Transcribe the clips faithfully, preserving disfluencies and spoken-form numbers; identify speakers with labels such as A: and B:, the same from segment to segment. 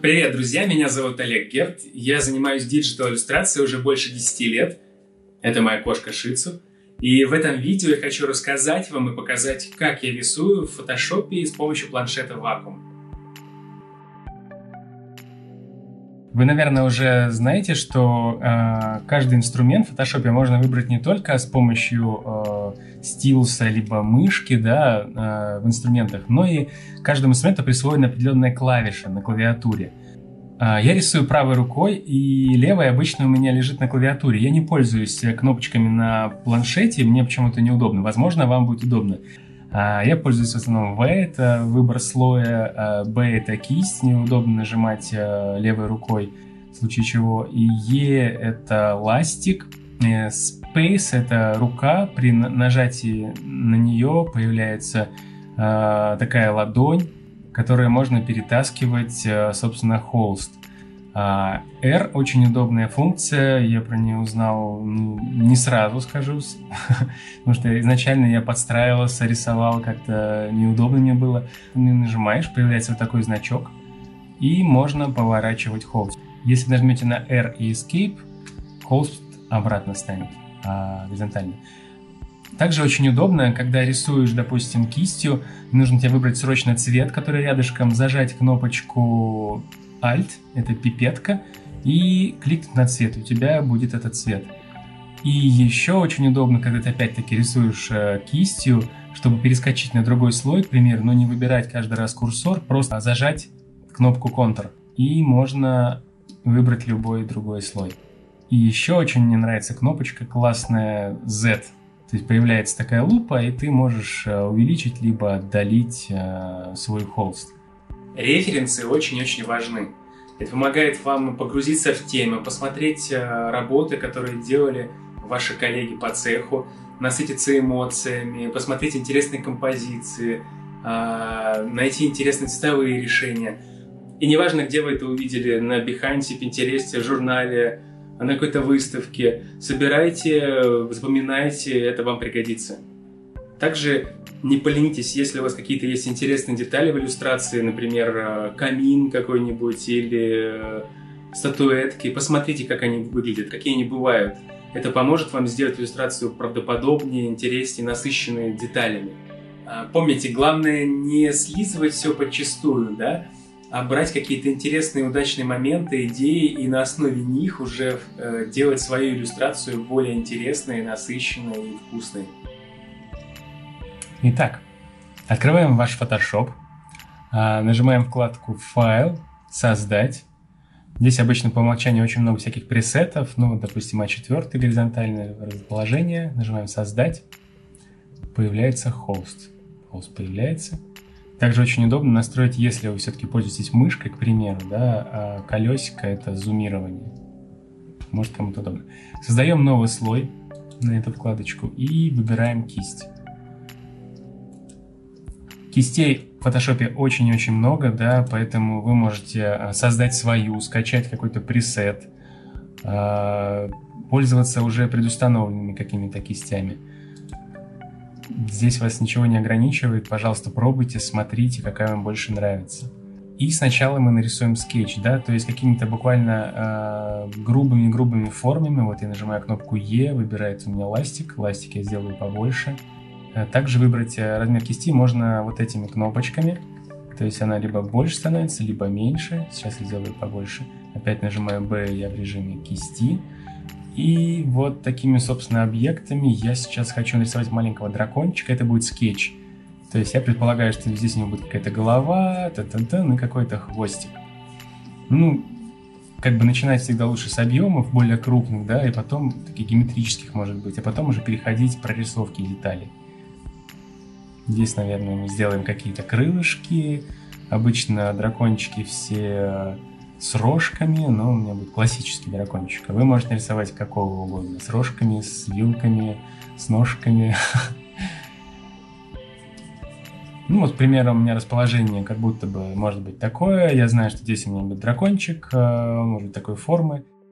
A: Привет, друзья! Меня зовут Олег Герд. Я занимаюсь диджитал-иллюстрацией уже больше десяти лет. Это моя кошка Шицу. И в этом видео я хочу рассказать вам и показать, как я рисую в фотошопе с помощью планшета Wacom. Вы, наверное, уже знаете, что э, каждый инструмент в фотошопе можно выбрать не только с помощью э, стилуса либо мышки, да, э, в инструментах, но и каждому инструменту присвоена определенная клавиша на клавиатуре. Э, я рисую правой рукой, и левая обычно у меня лежит на клавиатуре. Я не пользуюсь кнопочками на планшете, мне почему-то неудобно. Возможно, вам будет удобно. Я пользуюсь в основном V, это выбор слоя, B это кисть, неудобно нажимать левой рукой, в случае чего, и E это ластик, Space это рука, при нажатии на нее появляется такая ладонь, которой можно перетаскивать, собственно, холст. R очень удобная функция, я про нее узнал ну, не сразу, скажу, потому что изначально я подстраивался, рисовал, как-то неудобно мне было. Ты нажимаешь, появляется вот такой значок, и можно поворачивать холст. Если нажмете на R и Escape, холст обратно станет а, горизонтально. Также очень удобно, когда рисуешь, допустим, кистью, нужно тебе выбрать срочно цвет, который рядышком, зажать кнопочку Alt, это пипетка, и кликнуть на цвет, у тебя будет этот цвет. И еще очень удобно, когда ты опять-таки рисуешь э, кистью, чтобы перескочить на другой слой, к примеру, но не выбирать каждый раз курсор, просто зажать кнопку Ctrl, и можно выбрать любой другой слой. И еще очень мне нравится кнопочка классная Z, то есть появляется такая лупа, и ты можешь э, увеличить либо отдалить э, свой холст. Референсы очень-очень важны. Это помогает вам погрузиться в тему, посмотреть работы, которые делали ваши коллеги по цеху, насытиться эмоциями, посмотреть интересные композиции, найти интересные цветовые решения. И неважно, где вы это увидели, на Behance, Pinterest, в журнале, на какой-то выставке, собирайте, запоминайте, это вам пригодится. Также не поленитесь, если у вас какие-то есть интересные детали в иллюстрации, например, камин какой-нибудь или статуэтки, посмотрите, как они выглядят, какие они бывают. Это поможет вам сделать иллюстрацию правдоподобнее, интереснее, насыщенной деталями. Помните, главное не слизывать все подчистую, да, а брать какие-то интересные, удачные моменты, идеи и на основе них уже делать свою иллюстрацию более интересной, насыщенной и вкусной. Итак, открываем ваш Photoshop, нажимаем вкладку «Файл», «Создать». Здесь обычно по умолчанию очень много всяких пресетов, ну, допустим, а четыре горизонтальное расположение, нажимаем «Создать», появляется холст. Холст появляется. Также очень удобно настроить, если вы все-таки пользуетесь мышкой, к примеру, да, а колесико — это зумирование. Может, кому-то удобно. Создаем новый слой на эту вкладочку и выбираем кисть. Кистей в фотошопе очень-очень много, да, поэтому вы можете создать свою, скачать какой-то пресет, пользоваться уже предустановленными какими-то кистями. Здесь вас ничего не ограничивает, пожалуйста, пробуйте, смотрите, какая вам больше нравится. И сначала мы нарисуем скетч, да, то есть какими-то буквально грубыми-грубыми формами. Вот я нажимаю кнопку E, выбирается у меня ластик, ластик я сделаю побольше. Также выбрать размер кисти можно вот этими кнопочками, то есть она либо больше становится, либо меньше. Сейчас я сделаю побольше. Опять нажимаю B, я в режиме кисти. И вот такими, собственно, объектами я сейчас хочу нарисовать маленького дракончика. Это будет скетч. То есть я предполагаю, что здесь у него будет какая-то голова, та-та-та, ну и какой-то хвостик. Ну, как бы начинать всегда лучше с объемов более крупных, да, и потом таких геометрических, может быть, а потом уже переходить к прорисовке деталей. Здесь, наверное, мы сделаем какие-то крылышки. Обычно дракончики все с рожками, но у меня будет классический дракончик. Вы можете нарисовать какого угодно. С рожками, с вилками, с ножками. Ну вот, к примеру, у меня расположение как будто бы может быть такое. Я знаю, что здесь у меня будет дракончик, он может быть такой формы.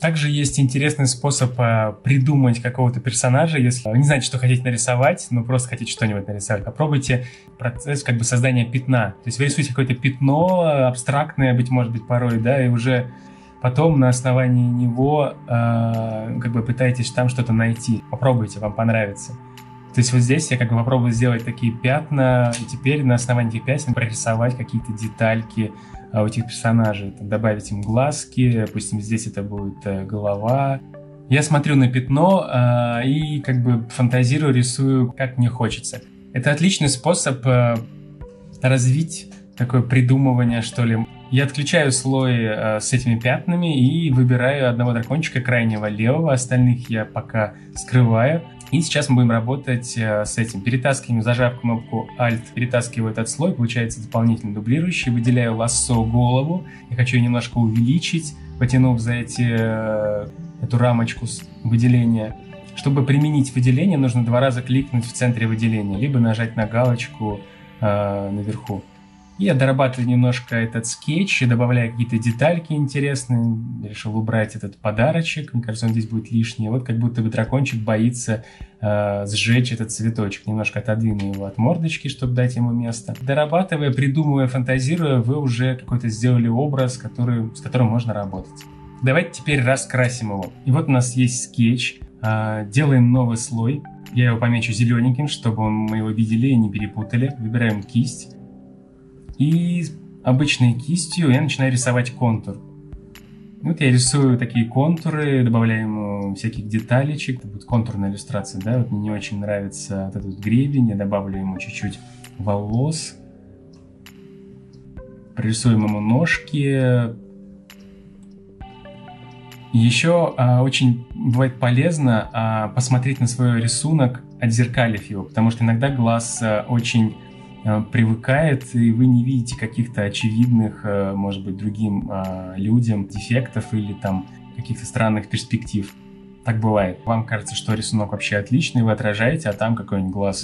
A: Также есть интересный способ а, придумать какого-то персонажа, если вы не знаете, что хотите нарисовать, но просто хотите что-нибудь нарисовать. Попробуйте процесс как бы создания пятна. То есть вы рисуете какое-то пятно абстрактное, быть может быть, порой, да, и уже потом на основании него э, как бы пытаетесь там что-то найти. Попробуйте, вам понравится. То есть вот здесь я как бы попробую сделать такие пятна, и теперь на основании этих пятен прорисовать какие-то детальки а, у этих персонажей. Там, добавить им глазки, допустим, здесь это будет э, голова. Я смотрю на пятно э, и как бы фантазирую, рисую, как мне хочется. Это отличный способ э, развить такое придумывание, что ли. Я отключаю слой э, с этими пятнами и выбираю одного дракончика крайнего левого, остальных я пока скрываю. И сейчас мы будем работать э, с этим. Перетаскиваем, зажав кнопку Alt, перетаскиваю этот слой, получается дополнительно дублирующий. Выделяю лассо голову. Я хочу ее немножко увеличить, потянув за эти, э, эту рамочку выделения. Чтобы применить выделение, нужно два раза кликнуть в центре выделения, либо нажать на галочку э, наверху. И я дорабатываю немножко этот скетч, добавляю какие-то детальки интересные. Решил убрать этот подарочек. Мне кажется, он здесь будет лишний. Вот как будто бы дракончик боится э, сжечь этот цветочек. Немножко отодвину его от мордочки, чтобы дать ему место. Дорабатывая, придумывая, фантазируя, вы уже какой-то сделали образ, который, с которым можно работать. Давайте теперь раскрасим его. И вот у нас есть скетч. Э, делаем новый слой. Я его помечу зелененьким, чтобы мы его видели и не перепутали. Выбираем кисть. И обычной кистью я начинаю рисовать контур. Вот я рисую такие контуры, добавляю ему всяких деталечек. Это будет контурная иллюстрация, да? Вот мне не очень нравится вот этот гребень. Я добавлю ему чуть-чуть волос. Прорисуем ему ножки. Еще а, очень бывает полезно а, посмотреть на свой рисунок, отзеркалив его. Потому что иногда глаз а, очень... привыкает, и вы не видите каких-то очевидных, может быть, другим людям дефектов или там каких-то странных перспектив. Так бывает. Вам кажется, что рисунок вообще отличный, вы отражаете, а там какой-нибудь глаз.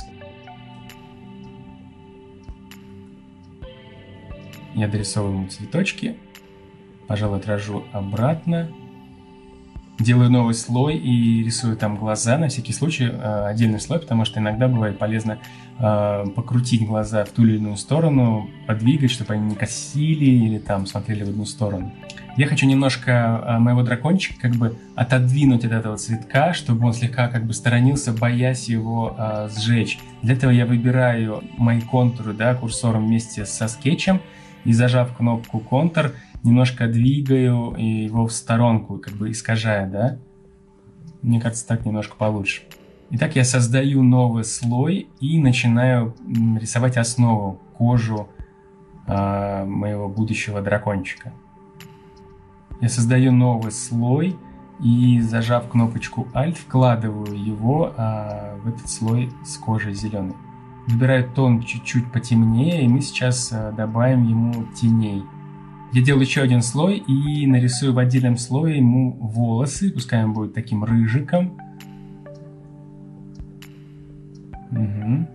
A: Я дорисовываю цветочки, пожалуй, отражу обратно. Делаю новый слой и рисую там глаза, на всякий случай э, отдельный слой, потому что иногда бывает полезно э, покрутить глаза в ту или иную сторону, подвигать, чтобы они не косили или там смотрели в одну сторону. Я хочу немножко э, моего дракончика как бы отодвинуть от этого цветка, чтобы он слегка как бы сторонился, боясь его э, сжечь. Для этого я выбираю мои контуры, да, курсором вместе со скетчем и, зажав кнопку Ctrl, немножко двигаю его в сторонку, как бы искажая, да? Мне кажется, так немножко получше. Итак, я создаю новый слой и начинаю рисовать основу, кожу э, моего будущего дракончика. Я создаю новый слой и, зажав кнопочку Alt, вкладываю его э, в этот слой с кожей зеленой. Выбираю тон чуть-чуть потемнее, и мы сейчас э, добавим ему теней. Я делаю еще один слой и нарисую в отдельном слое ему волосы. Пускай он будет таким рыжиком. Угу.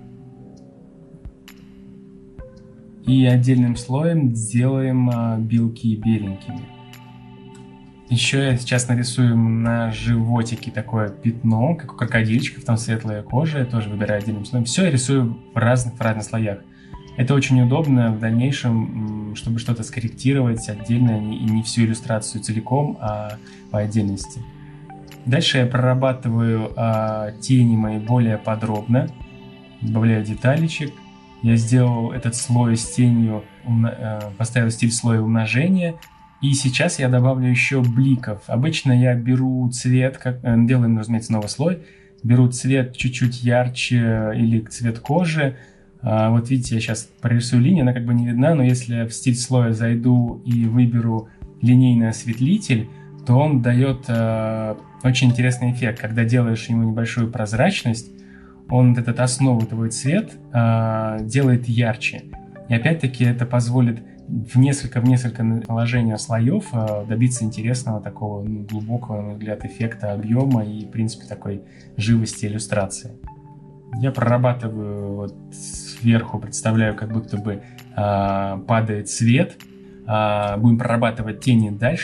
A: И отдельным слоем сделаем а, белки беленькими. Еще я сейчас нарисую на животике такое пятно, как у крокодильчиков, там светлая кожа. Я тоже выбираю отдельным слоем. Все я рисую в разных, в разных слоях. Это очень удобно в дальнейшем, чтобы что-то скорректировать отдельно, и не всю иллюстрацию целиком, а по отдельности. Дальше я прорабатываю а, тени мои более подробно, добавляю деталечек. Я сделал этот слой с тенью, умно, поставил стиль слоя умножения, и сейчас я добавлю еще бликов. Обычно я беру цвет, как, делаем, разумеется, новый слой, беру цвет чуть-чуть ярче или цвет кожи. А, вот видите, я сейчас прорисую линию, она как бы не видна, но если я в стиль слоя зайду и выберу линейный осветлитель, то он дает э, очень интересный эффект. Когда делаешь ему небольшую прозрачность, он вот этот основу, твой цвет э, делает ярче. И опять-таки это позволит в несколько, в несколько наложения слоев э, добиться интересного такого, ну, глубокого, на мой взгляд, эффекта объема и, в принципе, такой живости иллюстрации. Я прорабатываю вот сверху, представляю, как будто бы э, падает свет. Э, будем прорабатывать тени дальше.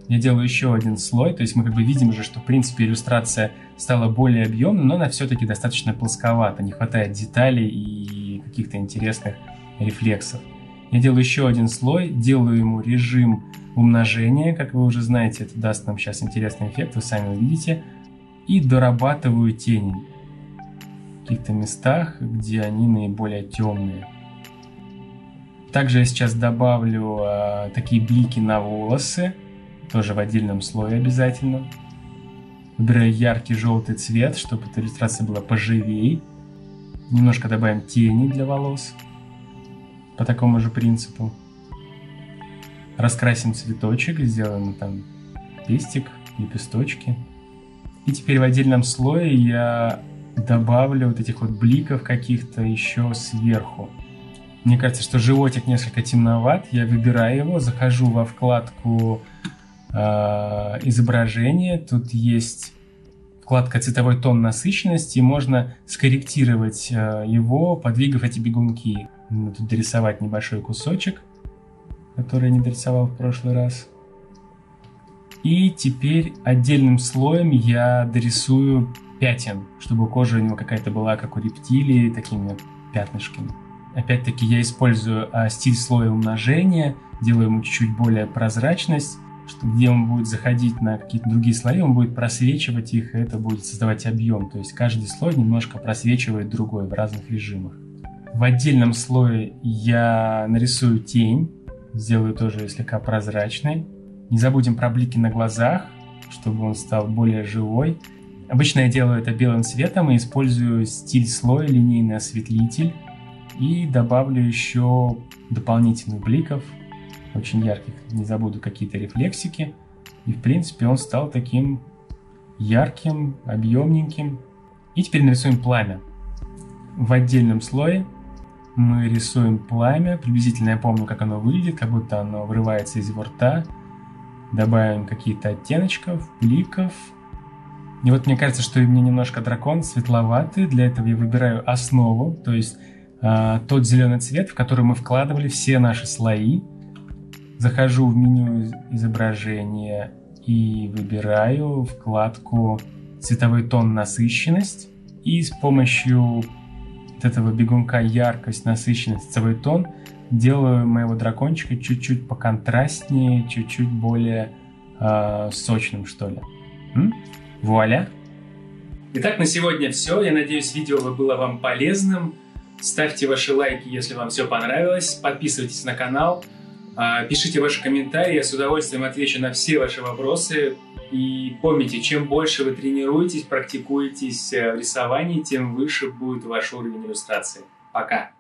A: я делаю еще один слой, то есть мы как бы видим уже, что в принципе иллюстрация стала более объемной, но она все-таки достаточно плосковата, не хватает деталей и каких-то интересных рефлексов. Я делаю еще один слой, делаю ему режим умножения, как вы уже знаете, это даст нам сейчас интересный эффект, вы сами увидите, и дорабатываю тени в каких-то местах, где они наиболее темные. Также я сейчас добавлю а, такие блики на волосы, тоже в отдельном слое обязательно. Выбираю яркий желтый цвет, чтобы эта иллюстрация была поживее. Немножко добавим тени для волос по такому же принципу. Раскрасим цветочек, сделаем там пестик, лепесточки. И теперь в отдельном слое я добавлю вот этих вот бликов каких-то еще сверху. Мне кажется, что животик несколько темноват. Я выбираю его, захожу во вкладку э, изображения. Тут есть вкладка цветовой тон насыщенности. Можно скорректировать э, его, подвигав эти бегунки. Тут дорисовать небольшой кусочек, который я не дорисовал в прошлый раз. И теперь отдельным слоем я дорисую пятен, чтобы кожа у него какая-то была, как у рептилии, такими пятнышками. Опять-таки я использую а, стиль слоя умножения, делаю ему чуть-чуть более прозрачность, что где он будет заходить на какие-то другие слои, он будет просвечивать их, и это будет создавать объем. То есть каждый слой немножко просвечивает другой в разных режимах. В отдельном слое я нарисую тень, сделаю тоже слегка прозрачной. Не забудем про блики на глазах, чтобы он стал более живой. Обычно я делаю это белым цветом и использую стиль слоя, линейный осветлитель. И добавлю еще дополнительных бликов, очень ярких. Не забуду какие-то рефлексики. И в принципе он стал таким ярким, объемненьким. И теперь нарисуем пламя. В отдельном слое мы рисуем пламя. Приблизительно я помню, как оно выглядит, как будто оно вырывается из его рта. Добавим какие-то оттеночков, бликов. И вот мне кажется, что мне немножко дракон светловатый. Для этого я выбираю основу, то есть э, тот зеленый цвет, в который мы вкладывали все наши слои. Захожу в меню изображения и выбираю вкладку цветовой тон насыщенность. И с помощью вот этого бегунка яркость, насыщенность, цветовой тон делаю моего дракончика чуть-чуть поконтрастнее, чуть-чуть более э, сочным, что ли. М? Вуаля! Итак, на сегодня все. Я надеюсь, видео было вам полезным. Ставьте ваши лайки, если вам все понравилось. Подписывайтесь на канал. Э, пишите ваши комментарии. Я с удовольствием отвечу на все ваши вопросы. И помните, чем больше вы тренируетесь, практикуетесь в рисовании, тем выше будет ваш уровень иллюстрации. Пока!